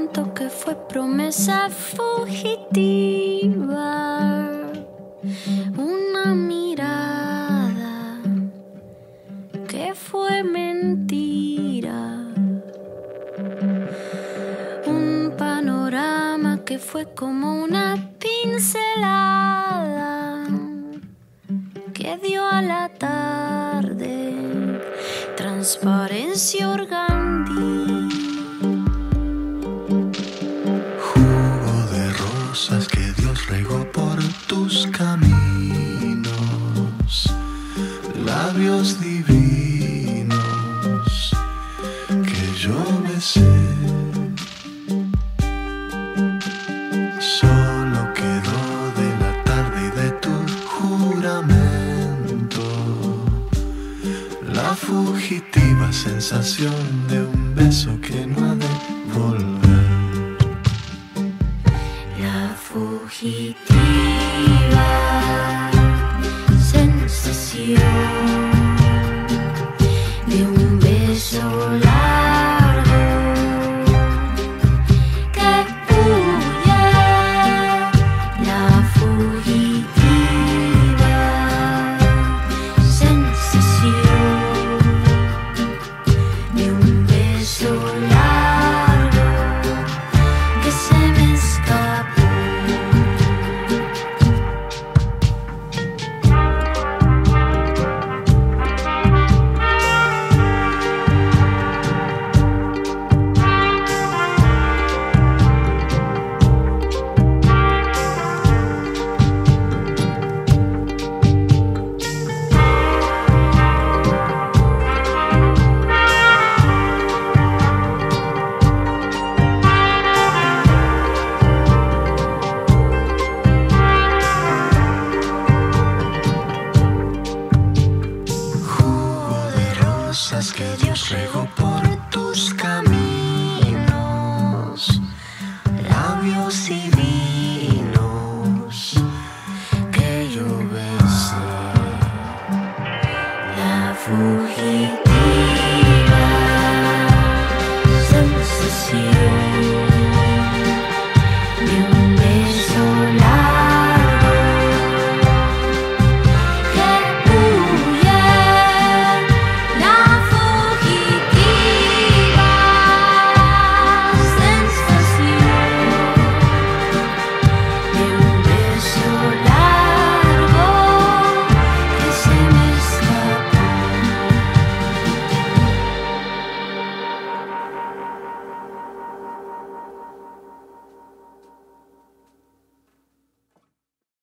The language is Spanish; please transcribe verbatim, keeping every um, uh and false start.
momento que fue promesa fugitiva, una mirada que fue mentira, un panorama que fue como una pincelada que dio a la tarde transparencia organdí. Jugo de rosas que Dios regó por tus caminos, labios divinos que yo besé. Solo quedó de la tarde y de tu juramento la fugitiva sensación de un beso que no ha de volver. La fugitiva sensación de un beso largo que huye. La fugitiva sensación de un beso largo que se me escapó. Jugo de rosas que Dios